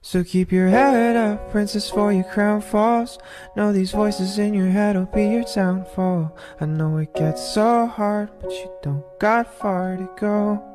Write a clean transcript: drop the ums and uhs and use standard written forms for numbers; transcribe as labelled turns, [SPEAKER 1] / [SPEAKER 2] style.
[SPEAKER 1] So keep your head up, princess, for your crown falls. Know these voices in your head will be your downfall. I know it gets so hard, but you don't got far to go.